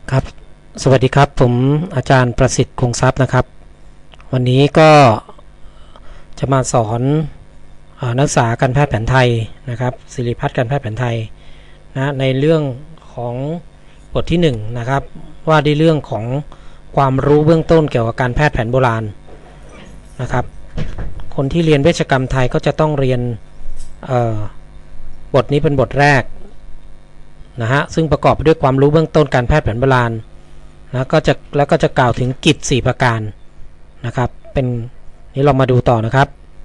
ครับสวัสดีครับผมอาจารย์ประสิทธิ์คงทรัพย์นะครับวันนี้ก็จะมาสอนนักศึกษาการแพทย์แผนไทยนะครับศิริพัฒน์การแพทย์แผนไทยนะในเรื่องของบทที่1นะครับว่าในเรื่องของความรู้เบื้องต้นเกี่ยวกับการแพทย์แผนโบราณนะครับคนที่เรียนเวชกรรมไทยก็จะต้องเรียนบทนี้เป็นบทแรกนะฮะซึ่งประกอบไปด้วยความรู้เบื้องต้นการแพทย์แผนโบราณแล้วก็จะกล่าวถึงกิจ4ประการนะครับเป็นนี้เรามาดูต่อนะครับ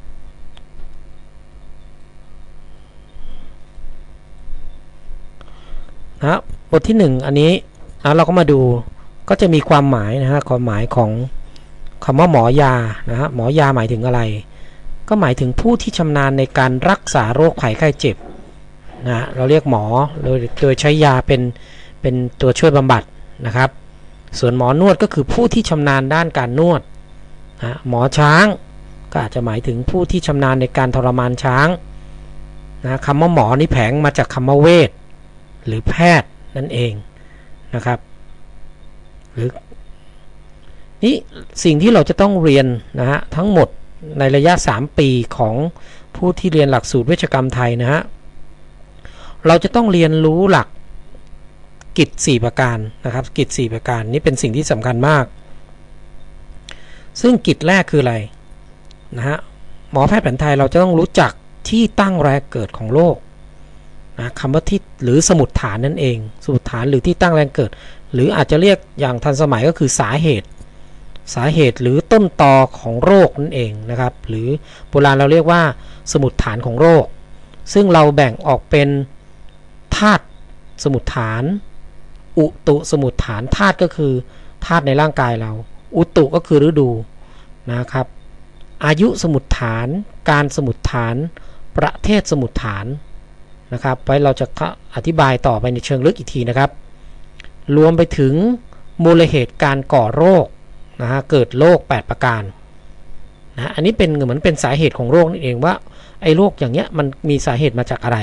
นะบทที่1อันนี้เราก็มาดูก็จะมีความหมายนะฮะความหมายของคำว่าหมอยานะฮะหมอยาหมายถึงอะไรก็หมายถึงผู้ที่ชำนาญในการรักษาโรคภัยไข้เจ็บนะเราเรียกหมอโดยใช้ยาเป็นตัวช่วยบำบัดนะครับส่วนหมอนวดก็คือผู้ที่ชำนาญด้านการนวดนะหมอช้างก็อาจจะหมายถึงผู้ที่ชำนาญในการทรมานช้างนะคำว่าหมอนี่แผงมาจากคำว่าเวชหรือแพทย์นั่นเองนะครับหรือนี่สิ่งที่เราจะต้องเรียนนะฮะทั้งหมดในระยะ3ปีของผู้ที่เรียนหลักสูตรเวชกรรมไทยนะฮะเราจะต้องเรียนรู้หลักกิจ4ประการนะครับกิจ4ประการนี้เป็นสิ่งที่สำคัญมากซึ่งกิจแรกคืออะไรนะฮะหมอแพทย์แผนไทยเราจะต้องรู้จักที่ตั้งแรกเกิดของโรคนะคำว่าที่หรือสมุดฐานนั่นเองสมุดฐานหรือที่ตั้งแรกเกิดหรืออาจจะเรียกอย่างทันสมัยก็คือสาเหตุหรือต้นตอของโรคนั่นเองนะครับหรือโบราณเราเรียกว่าสมุดฐานของโรคซึ่งเราแบ่งออกเป็นธาตุสมุดฐานอุตุสมุดฐานธาตุก็คือธาตุในร่างกายเราอุตุก็คือฤดูนะครับอายุสมุดฐานการสมุดฐานประเทศสมุดฐานนะครับไว้เราจะอธิบายต่อไปในเชิงลึกอีกทีนะครับรวมไปถึงมูลเหตุการก่อโรคนะฮะเกิดโรค8ประการนะอันนี้เป็นเหมือนเป็นสาเหตุของโรคนั่นเองว่าไอ้โรคอย่างเงี้ยมันมีสาเหตุมาจากอะไร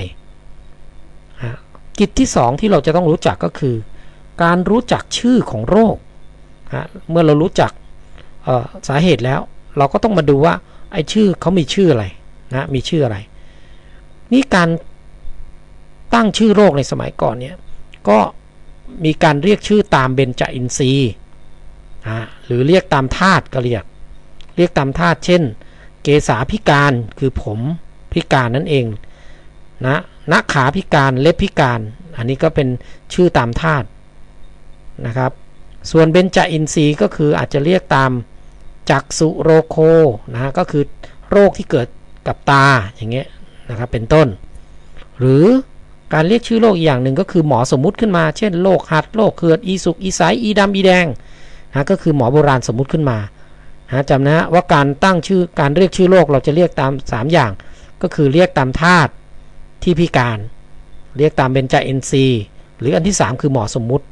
กิจที่2ที่เราจะต้องรู้จักก็คือการรู้จักชื่อของโรคเมื่อเรารู้จักสาเหตุแล้วเราก็ต้องมาดูว่าไอ้ชื่อเขามีชื่ออะไรนะมีชื่ออะไรนี่การตั้งชื่อโรคในสมัยก่อนเนี่ยก็มีการเรียกชื่อตามเบญจอินทรีย์หรือเรียกตามธาตุก็เรียกตามธาตุเช่นเกษาพิการคือผมพิการนั่นเองนะนักขาพิการเล็บพิการอันนี้ก็เป็นชื่อตามธาตุนะครับส่วนเบญจอินทรีย์ก็คืออาจจะเรียกตามจักษุโรโคนะก็คือโรคที่เกิดกับตาอย่างเงี้ยนะครับเป็นต้นหรือการเรียกชื่อโรคอีกอย่างหนึ่งก็คือหมอสมมุติขึ้นมาเช่นโรคหัดโรคเขือดอีสุกอีใสอีดำอีแดงนะก็คือหมอโบราณสมมุติขึ้นมาจำนะว่าการตั้งชื่อการเรียกชื่อโรคเราจะเรียกตาม3อย่างก็คือเรียกตามธาตุที่พิการเรียกตามเบญจอินทรีย์หรืออันที่3คือหมอสมมุติ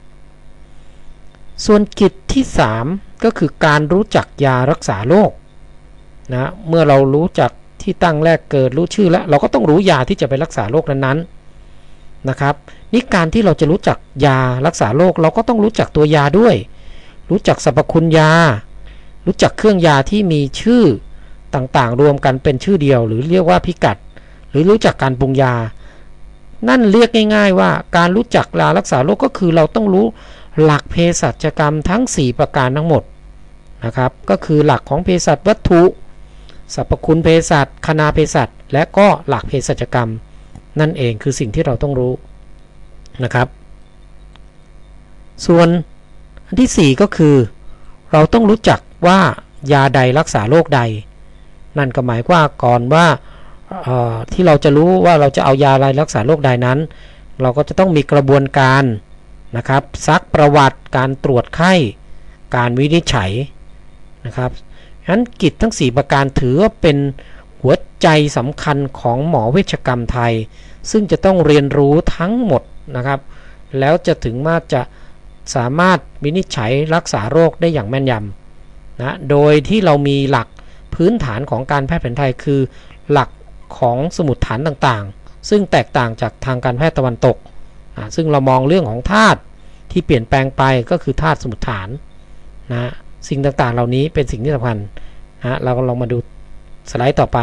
ส่วนกิจที่3ก็คือการรู้จักยารักษาโรคนะเมื่อเรารู้จักที่ตั้งแรกเกิดรู้ชื่อแล้วเราก็ต้องรู้ยาที่จะไปรักษาโรคนั้นๆนะครับนี่การที่เราจะรู้จักยารักษาโรคเราก็ต้องรู้จักตัวยาด้วยรู้จักสรรพคุณยารู้จักเครื่องยาที่มีชื่อต่างๆรวมกันเป็นชื่อเดียวหรือเรียกว่าพิกัดหรือรู้จักการปรุงยานั่นเรียกง่ายๆว่าการรู้จักยารักษาโรคก็คือเราต้องรู้หลักเภสัชกรรมทั้ง4ประการทั้งหมดนะครับก็คือหลักของเภสัชวัตถุสรรพคุณเภสัชคณาเภสัชและก็หลักเภสัชกรรมนั่นเองคือสิ่งที่เราต้องรู้นะครับส่วนอันที่4ก็คือเราต้องรู้จักว่ายาใดรักษาโรคใดนั่นก็หมายว่าก่อนว่าที่เราจะรู้ว่าเราจะเอายาอะไรรักษาโรคใดนั้นเราก็จะต้องมีกระบวนการนะครับซักประวัติการตรวจไข้การวินิจฉัยนะครับฉะนั้นกิจทั้ง4ประการถือว่าเป็นหัวใจสำคัญของหมอเวชกรรมไทยซึ่งจะต้องเรียนรู้ทั้งหมดนะครับแล้วจะถึงมาจะสามารถวินิจฉัยรักษาโรคได้อย่างแม่นยำนะโดยที่เรามีหลักพื้นฐานของการแพทย์แผนไทยคือหลักของสมุดฐานต่างๆซึ่งแตกต่างจากทางการแพทย์ตะวันตกซึ่งเรามองเรื่องของธาตุที่เปลี่ยนแปลงไปก็คือธาตุสมุทฐานนะสิ่งต่างๆเหล่านี้เป็นสิ่งที่สำคัญนะเราก็ลองมาดูสไลด์ต่อไป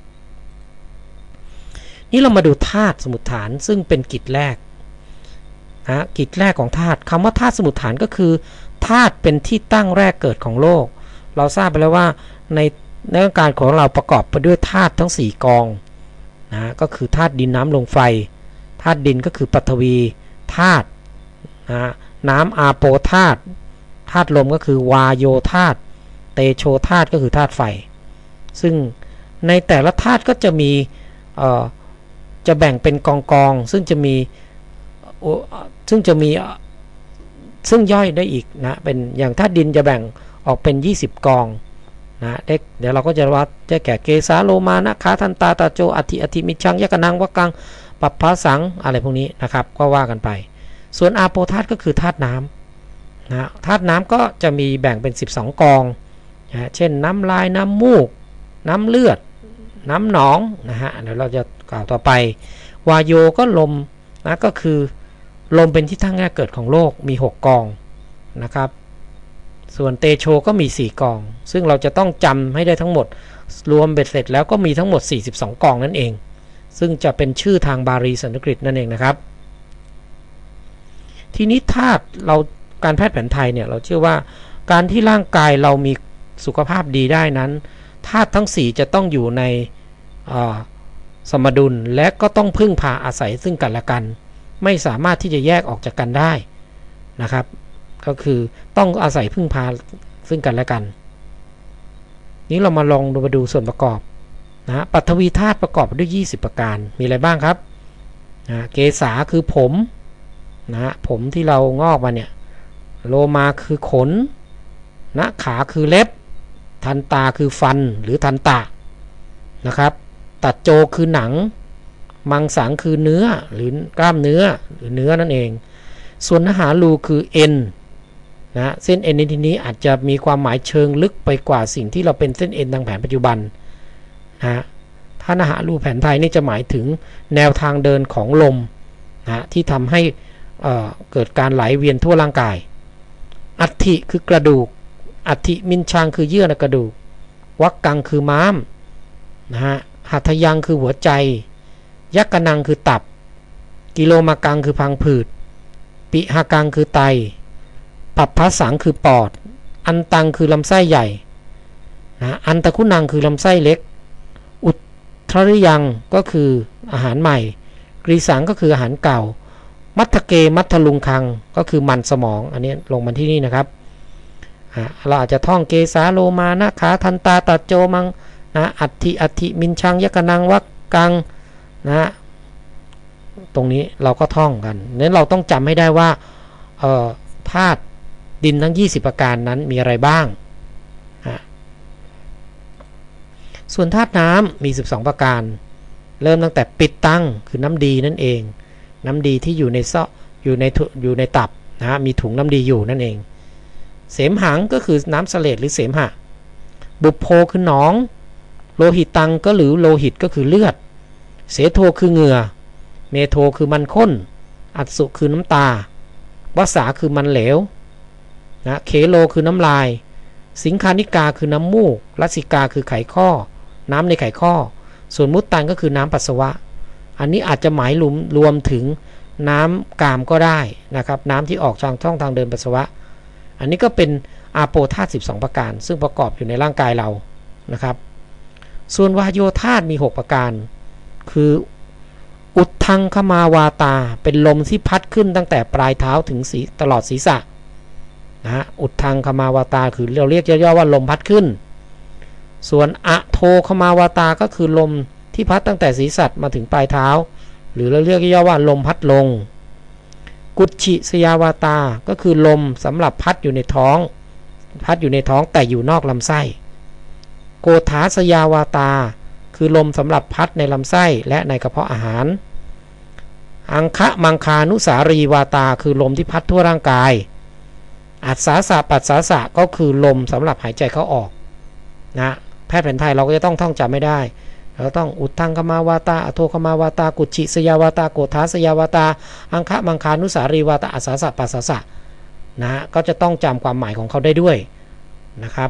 นี่เรามาดูธาตุสมุทฐานซึ่งเป็นกิจแรกนะกิจแรกของธาตุคำว่าธาตุสมุทฐานก็คือธาตุเป็นที่ตั้งแรกเกิดของโลกเราทราบไปแล้วว่าในร่างกายของเราประกอบไปด้วยธาตุทั้ง4กองนะก็คือธาตุดินน้ำลมไฟธาตุดินก็คือปฐวีธาตุนะน้ำอาโปธาตุธาตุลมก็คือวาโยธาตุเตโชธาตุก็คือธาตุไฟซึ่งในแต่ละธาตุก็จะมีจะแบ่งเป็นกองซึ่งจะมีซึ่งย่อยได้อีกนะเป็นอย่างธาตุดินจะแบ่งออกเป็น20กองนะเดี๋ยวเราก็จะวัดจะแก่เกสาโลมานะคาทันตาตาโจอธิมิชังยกนังวกังปัปภาสังอะไรพวกนี้นะครับก็ว่ากันไปส่วนอาโปธาตุก็คือธาตุน้ำนะธาตุน้ำก็จะมีแบ่งเป็น12กองนะเช่นน้ำลายน้ำมูกน้ำเลือดน้ำหนองนะฮะเดี๋ยวเราจะกล่าวต่อไปวายโยก็ลมนะก็คือลมเป็นที่ตั้งแรกเกิดของโลกมี6กองนะครับส่วนเตโชก็มี4กองซึ่งเราจะต้องจำให้ได้ทั้งหมดรวมเบ็ดเสร็จแล้วก็มีทั้งหมด42กองนั่นเองซึ่งจะเป็นชื่อทางบาลีสันสกฤตนั่นเองนะครับทีนี้ธาตุเราการแพทย์แผนไทยเนี่ยเราเชื่อว่าการที่ร่างกายเรามีสุขภาพดีได้นั้นธาตุทั้ง4จะต้องอยู่ในสมดุลและก็ต้องพึ่งพาอาศัยซึ่งกันและกันไม่สามารถที่จะแยกออกจากกันได้นะครับก็คือต้องอาศัยพึ่งพาซึ่งกันและกันนี้เรามาลองมาดูส่วนประกอบนะปฐวีธาตุประกอบด้วย20ประการมีอะไรบ้างครับเกษาคือผมนะผมที่เรางอกมาเนี่ยโลมาคือขนนะขาคือเล็บทันตาคือฟันหรือทันตะนะครับตัดโจคือหนังมังสังคือเนื้อหรือกล้ามเนื้อหรือเนื้อนั่นเองส่วนนหารูคือเอ็นนะเส้นเอ็นในที่นี้อาจจะมีความหมายเชิงลึกไปกว่าสิ่งที่เราเป็นเส้นเอ็นทางแผนปัจจุบันนะถ้านหารูแผนไทยนี่จะหมายถึงแนวทางเดินของลมนะที่ทำให้เกิดการไหลเวียนทั่วร่างกายอัฐิคือกระดูกอัฐิมินชังคือเยื่อในกระดูกวักกังคือม้ามนะฮะหัตถยังคือหัวใจยักกนังคือตับกิโลมากังคือพังผืดปิหากังคือไตปัปภาสังคือปอดอันตังคือลำไส้ใหญ่นะอันตะคุนังคือลำไส้เล็กอุทธริยังก็คืออาหารใหม่กรีสังก็คืออาหารเก่ามัทธเกมัทธลุงคังก็คือมันสมองอันนี้ลงมาที่นี่นะครับเราอาจจะท่องเกสาโลมานะขาทันตาตัดโจมังนะอัฐิมินชังยกนังวักกังนะตรงนี้เราก็ท่องกันนั้นเราต้องจำให้ได้ว่าธาตุดินทั้ง20ประการนั้นมีอะไรบ้างส่วนธาตุน้ำมี12ประการเริ่มตั้งแต่ปิดตังคือน้ำดีนั่นเองน้ำดีที่อยู่ในอยู่ในตับนะมีถุงน้ำดีอยู่นั่นเองเสมหังก็คือน้ำเสลดหรือเสมหะบุพโพคือหนองโลหิตตังก็หรือโลหิตก็คือเลือดเสโทคือเหงื่อเมโทคือมันข้นอัสสุคือน้ำตาวสาคือมันเหลวนะเคโลคือน้ำลายสิงคานิกาคือน้ำมูกลัสสิกาคือไขข้อน้ำในไขข้อส่วนมุตตันก็คือน้ำปัสสาวะอันนี้อาจจะหมายรวมถึงน้ำกามก็ได้นะครับน้ำที่ออกทางช่องทางเดินปัสสาวะอันนี้ก็เป็นอาโปธาตุ12ประการซึ่งประกอบอยู่ในร่างกายเรานะครับส่วนวาโยธาตุมี6ประการคืออุทธังคมาวาตาเป็นลมที่พัดขึ้นตั้งแต่ปลายเท้าถึงตลอดศีรษะนะอุทธังคมาวาตาคือเราเรียกย่อๆว่าลมพัดขึ้นส่วนอะโทคมาวาตาก็คือลมที่พัดตั้งแต่ศีรษะมาถึงปลายเท้าหรือเราเรียกย่อๆว่าลมพัดลงกุจฉิสยาวาตาก็คือลมสำหรับพัดอยู่ในท้องแต่อยู่นอกลำไส้โกฏฐาสยาวาตาคือลมสำหรับพัดในลำไส้และในกระเพาะอาหารอังคะมังคานุสารีวาตาคือลมที่พัดทั่วร่างกายอัศสาสะปัสสาสะก็คือลมสำหรับหายใจเข้าออกนะแพทย์แผนไทยเราก็จะต้องท่องจำไม่ได้เราต้องอุทธังคมาวาตาอโทคมาวาตากุจฉิสยาวาตาโกฏฐาสยาวาตาอังคะมังคานุสารีวาตาอัสสาสะปัสสะสะนะก็จะต้องจำความหมายของเขาได้ด้วยนะครับ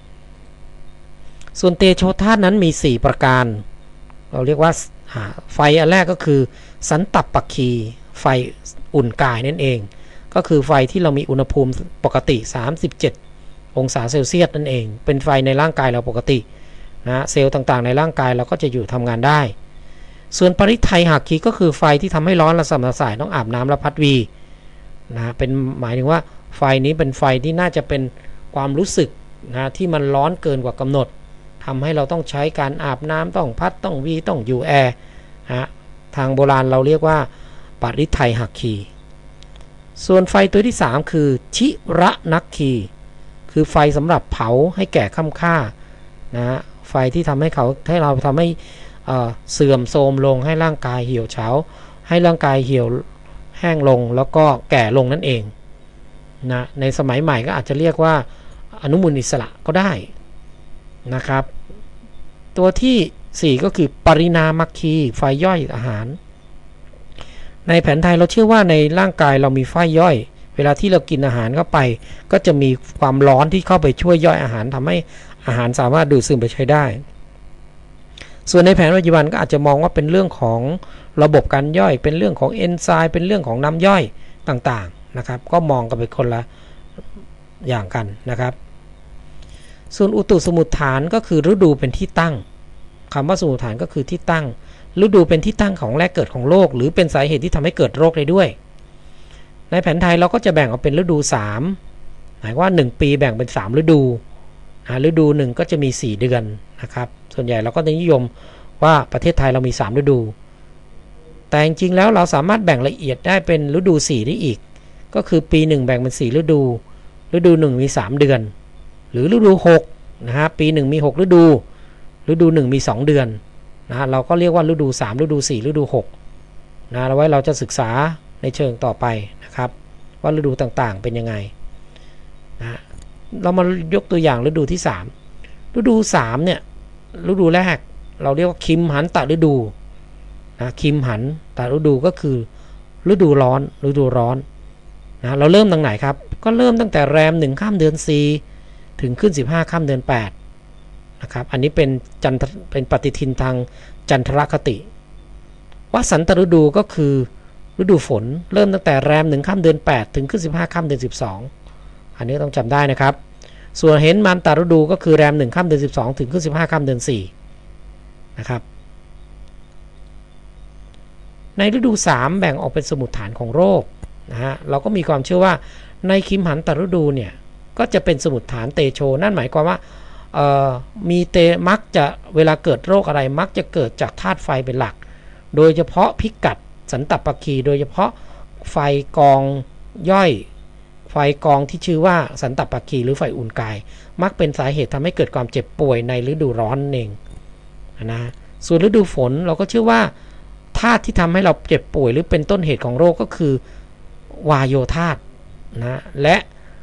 ส่วนเตโชธาตุนั้นมี4ประการเราเรียกว่าไฟอันแรกก็คือสันตัปปคีไฟอุ่นกายนั่นเองก็คือไฟที่เรามีอุณหภูมิปกติ37องศาเซลเซียสนั่นเองเป็นไฟในร่างกายเราปกตินะเซลล์ต่างๆในร่างกายเราก็จะอยู่ทำงานได้ส่วนปริไทยหักคีก็คือไฟที่ทำให้ร้อนระสำระสายต้องอาบน้ำและพัดวีนะเป็นหมายถึงว่าไฟนี้เป็นไฟที่น่าจะเป็นความรู้สึกนะที่มันร้อนเกินกว่ากำหนดทำให้เราต้องใช้การอาบน้ำต้องพัดต้องวีต้องอยู่แอร์นะทางโบราณเราเรียกว่าปริไทยหักคีส่วนไฟตัวที่3คือชิระนักคีคือไฟสำหรับเผาให้แก่ค่ำค่านะไฟที่ทำให้เราทำให้เสื่อมโทรมลงให้ร่างกายเหี่ยวเฉาให้ร่างกายเหี่ยวแห้งลงแล้วก็แก่ลงนั่นเองนะในสมัยใหม่ก็อาจจะเรียกว่าอนุมูลอิสระก็ได้นะครับตัวที่4ก็คือปริณามัคคีไฟย่อยอาหารในแผนไทยเราเชื่อว่าในร่างกายเรามีไฟย่อยเวลาที่เรากินอาหารเข้าไปก็จะมีความร้อนที่เข้าไปช่วยย่อยอาหารทำให้อาหารสามารถดูดซึมไปใช้ได้ส่วนในแผนปัจจุบันก็อาจจะมองว่าเป็นเรื่องของระบบการย่อยเป็นเรื่องของเอนไซม์เป็นเรื่องของน้ำย่อยต่างๆนะครับก็มองกันไปคนละอย่างกันนะครับส่วนอุตุสมุฏฐานก็คือฤดูเป็นที่ตั้งคำว่าสมุฏฐานก็คือที่ตั้งฤดูเป็นที่ตั้งของแรกเกิดของโลกหรือเป็นสาเหตุที่ทำให้เกิดโรคได้ด้วยในแผนไทยเราก็จะแบ่งออกเป็นฤดู3หมายว่า1ปีแบ่งเป็น3ฤดูฤดู1ก็จะมี4เดือนนะครับส่วนใหญ่เราก็จะนิยมว่าประเทศไทยเรามี3ฤดูแต่จริงๆแล้วเราสามารถแบ่งละเอียดได้เป็นฤดู4ได้อีกก็คือปี1แบ่งเป็น4ฤดูฤดู1มี3เดือนหรือฤดู6นะฮะปี1มี6ฤดูฤดู1มี2เดือนนะเราก็เรียกว่าฤดู3ฤดู4ฤดู6นะแล้วไว้เราจะศึกษาในเชิงต่อไปนะครับว่าฤดูต่างๆเป็นยังไงนะเรามายกตัวอย่างฤดูที่3ฤดู3เนี่ยฤดูแรกเราเรียกว่าคิมหันตฤดูนะคิมหันตฤดูก็คือฤดูร้อนนะเราเริ่มตั้งไหนครับก็เริ่มตั้งแต่แรม1ค่ำเดือน4ถึงขึ้น15ค่ำเดือน8นะครับอันนี้เป็นปฏิทินทางจันทรคติวสันตฤดูก็คือฤดูฝนเริ่มตั้งแต่แรม1ค่ำเดือน8ถึงขึ้น15ค่ำเดือน12อันนี้ต้องจำได้นะครับส่วนเห็นมันตฤดูก็คือแรม1ค่ำเดือน12ถึงขึ้น15ค่ำเดือน4นะครับในฤดู3แบ่งออกเป็นสมุฏฐานของโรคนะฮะเราก็มีความเชื่อว่าในคิมหันตฤดูเนี่ยก็จะเป็นสมุฏฐานเตโชนั่นหมายความว่ามีมักจะเวลาเกิดโรคอะไรมักจะเกิดจากธาตุไฟเป็นหลักโดยเฉพาะพิกัดสันตัปปคีโดยเฉพาะไฟกองย่อยไฟกองที่ชื่อว่าสันตัปปคีหรือไฟอุ่นกายมักเป็นสาเหตุทำให้เกิดความเจ็บป่วยในฤดูร้อนเองนะส่วนฤดูฝนเราก็เชื่อว่าธาตุที่ทำให้เราเจ็บป่วยหรือเป็นต้นเหตุของโรคก็คือวายโยธาตุนะและ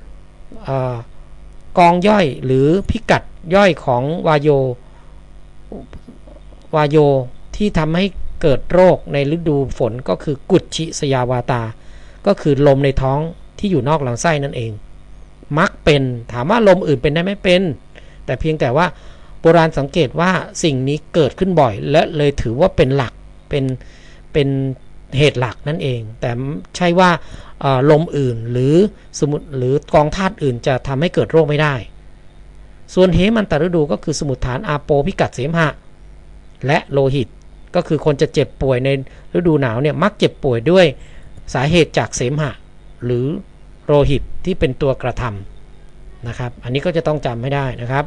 กองย่อยหรือพิกัดย่อยของวายโยที่ทำให้เกิดโรคในฤดูฝนก็คือกุจฉิสยาวาตาก็คือลมในท้องที่อยู่นอกลำไส้นั่นเองมักเป็นถามว่าลมอื่นเป็นได้ไหมเป็นแต่เพียงแต่ว่าโบราณสังเกตว่าสิ่งนี้เกิดขึ้นบ่อยและเลยถือว่าเป็นหลักเป็นเหตุหลักนั่นเองแต่ใช่ว่าลมอื่นหรือสมุทรหรือกองธาตุอื่นจะทำให้เกิดโรคไม่ได้ส่วนเหมันตฤดูก็คือสมุฏฐานอาโปพิกัดเสมหะและโลหิตก็คือคนจะเจ็บป่วยในฤดูหนาวเนี่ยมักเจ็บป่วยด้วยสาเหตุจากเสมหะหรือโลหิตที่เป็นตัวกระทำนะครับอันนี้ก็จะต้องจำให้ได้นะครับ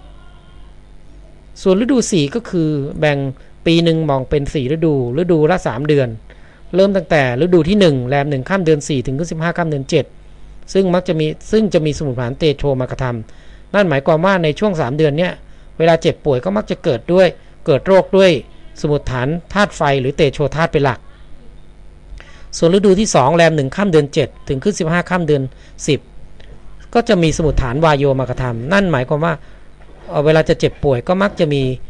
ส่วนฤดู4ก็คือแบ่งปีหนึ่งมองเป็น4ฤดูละ3เดือนเริ่มตั้งแต่ฤดูที่1แรม1ค่ำเดือน4ถึง15ค่ำเดือน7ซึ่งจะมีสมุฏฐานเตโชมากระทำนั่นหมายความว่าในช่วง3เดือนเนี้ยเวลาเจ็บป่วยก็มักจะเกิดโรคด้วยสมุฏฐานธาตุไฟหรือเตโชธาตุเป็นหลักส่วนฤดูที่2แรม1ค่ำเดือน7ถึงขึ้น15ค่ำเดือน10ก็จะมีสมุฏฐานวายโยมากระทำนั่นหมายความว่าเวลาจะเจ็บป่วยก็มักจะมี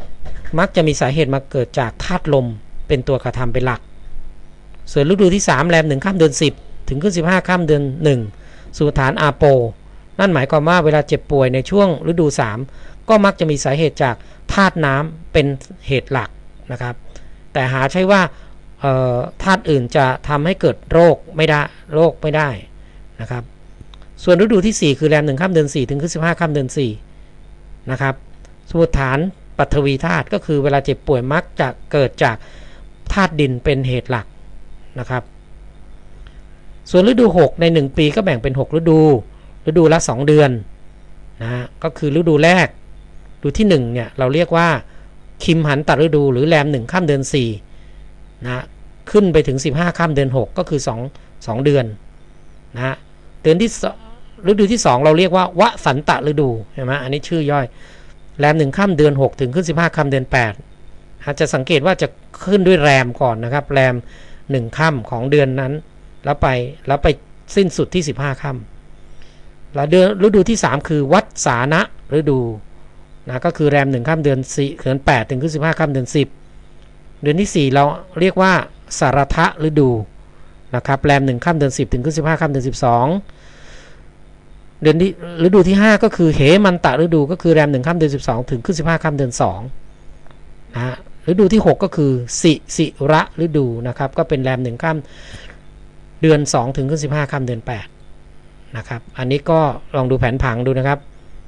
มักจะมีสาเหตุมาเกิดจากธาตุลมเป็นตัวกระทำเป็นหลักส่วนฤดูที่3แรม1ค่ำเดือน10ถึงขึ้น15ค่ำเดือน1สมุทฐานอาโปนั่นหมายความว่าเวลาเจ็บป่วยในช่วงฤดู3ก็มักจะมีสาเหตุจากธาตุน้ำเป็นเหตุหลักนะครับแต่หาใช่ว่าธาตุอื่นจะทำให้เกิดโรคไม่ได้นะครับส่วนฤดูที่4คือแรม1ค่ำเดือน4ถึงขึ้น15ค่ำเดือน4นะครับสมุทฐานปฐวีธาตุก็คือเวลาเจ็บป่วยมักจะเกิดจากธาตุดินเป็นเหตุหลักนะครับส่วนฤดู6ใน1ปีก็แบ่งเป็น6ฤดูละ2เดือนนะก็คือฤดูแรกฤดูที่1เนี่ยเราเรียกว่าคิมหันตฤดูหรือแรม1ค่ำเดือน4นะขึ้นไปถึง15ค่ำเดือน6ก็คือ2เดือนนะเดือนที่ฤดูที่2เราเรียกว่าวสันตฤดูใช่ไหมอันนี้ชื่อย่อยแรม1ค่ำเดือน6ถึงขึ้น15ค่ำเดือน8อาจจะสังเกตว่าจะขึ้นด้วยแรมก่อนนะครับแรม1ค่ำของเดือนนั้นแล้วไปสิ้นสุดที่15ค่ำแล้วฤดูที่3คือวัฏสานะฤดูนะก็คือแรม1ค่ำเดือน8ถึงขึ้น15ค่ำเดือน10เดือนที่4เราเรียกว่าสารทะฤดูนะครับแรม1ค่ำเดือน10ถึงขึ้น15ค่ำเดือน12เดือนที่ฤดูที่5ก็คือเหมันตะฤดูก็คือแรม1ค่ำเดือน12ถึงขึ้น15ค่ำเดือน2นะฤดูที่6ก็คือสิระฤดูนะครับก็เป็นแรม1ค่ำเดือน2ถึงขึ้น15ค่ำเดือน8นะครับอันนี้ก็ลองดูแผนผังดูนะครับ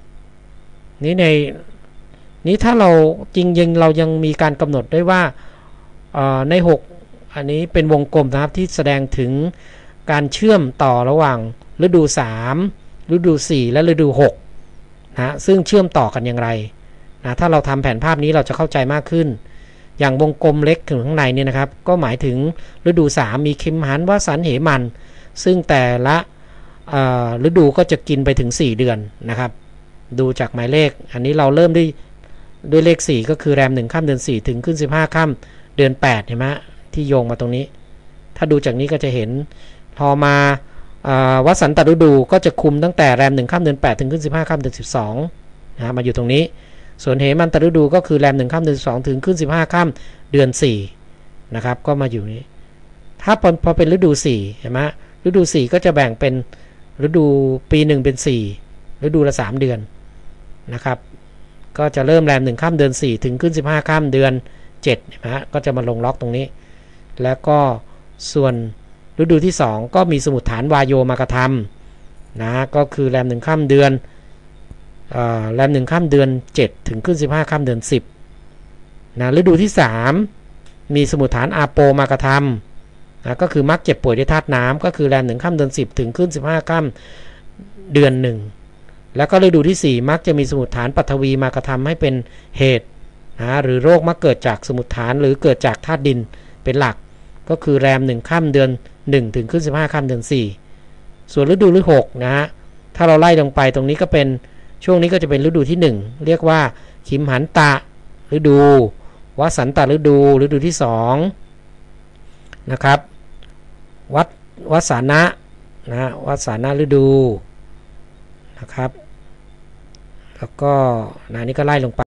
นี้ถ้าเราจริงๆเรายังมีการกำหนดได้ว่าใน6อันนี้เป็นวงกลมนะครับที่แสดงถึงการเชื่อมต่อระหว่างฤดู3ฤดู4และฤดู6นะซึ่งเชื่อมต่อกันอย่างไรนะถ้าเราทำแผนภาพนี้เราจะเข้าใจมากขึ้นอย่างวงกลมเล็กถึงข้างในเนี่ยนะครับก็หมายถึงฤดู3มีคิมหันวสันเหมันซึ่งแต่ละฤดูก็จะกินไปถึง4เดือนนะครับดูจากหมายเลขอันนี้เราเริ่มด้วยเลข4ก็คือแรม1ค่ำเดือน4ถึงขึ้น15ค่ำเดือน8เห็นไหมที่โยงมาตรงนี้ถ้าดูจากนี้ก็จะเห็นพอมาวสันตฤดูก็จะคุมตั้งแต่แรม1ค่ำเดือน8ถึงขึ้น15ค่ำเดือน12นะมาอยู่ตรงนี้ส่วนเหมันตฤดูก็คือแรม1ค่ำเดือน12ถึงขึ้น15ค่ำเดือน4นะครับก็มาอยู่นี้ถ้าพอเป็นฤดู4เห็นไหมฤดู4ก็จะแบ่งเป็นฤดูปี1เป็น4ฤดูละ3เดือนนะครับก็จะเริ่มแรม1ค่ำเดือน4ถึงขึ้น15ค่ำเดือน7นะฮะก็จะมาลงล็อกตรงนี้แล้วก็ส่วนฤดูที่2ก็มีสมุทฐานวายโยมากระทำนะก็คือแรม1ค่ำเดือนแรม1ค่ำเดือน7ถึงขึ้น15ค่ำเดือน10นะฤดูที่3มีสมุทฐานอาโปมากระทำนะก็คือมักเจ็บป่วยด้วยธาตุน้ำก็คือแรม1ค่ำเดือน10ถึงขึ้น15ค่ำเดือน1แล้วก็ฤดูที่4มักจะมีสมุทฐานปฐวีมากระทำให้เป็นเหตุนะหรือโรคมักเกิดจากสมุทฐานหรือเกิดจากธาตุดินเป็นหลักก็คือแรม1ค่ำเดือน1ถึงขึ้น15ค่ำเดือน4ส่วนฤดูที่6นะฮะถ้าเราไล่ลงไปตรงนี้ก็เป็นช่วงนี้ก็จะเป็นฤดูที่1เรียกว่าคิมหันตะฤดูวสันตฤดูฤดูที่2นะครับวัสานะนะวัสานะฤดูนะครับแล้วก็นี่ก็ไล่ลงไป